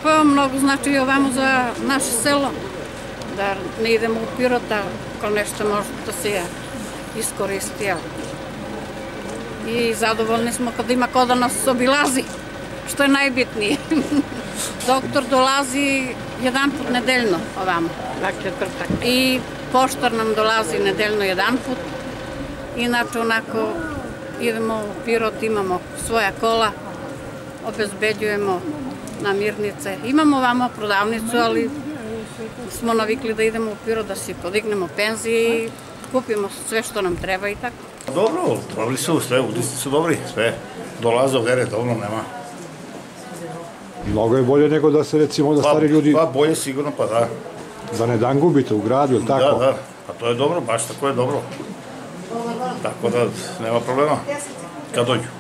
Pa mnogo znači i ovamo za naše selo, da ne idemo u Pirota, kao nešto može da se iskoristi. I zadovoljni smo kad ima ko da nas obilazi, što je najbitnije. Doktor dolazi jedan put nedeljno ovamo, dakle četvrtak. I poštar nam dolazi nedeljno jedan put. Inače onako idemo u Pirot, imamo svoja kola, obezbeđujemo namirnice. Imamo ovamo prodavnicu, ali smo navikli da idemo u Pirot da si podignemo penzije i kupimo sve što nam treba i tako. Dobro, dobri su sve, udisci su dobri, sve. Dolaze ovdje redovno, nema. Mnogo je bolje nego da se recimo da stari ljudi... Pa bolje sigurno, pa da. Da ne dan gubite u gradu, ili tako? Da, pa to je dobro, baš tako je dobro. Tako da nema problema kad dođu.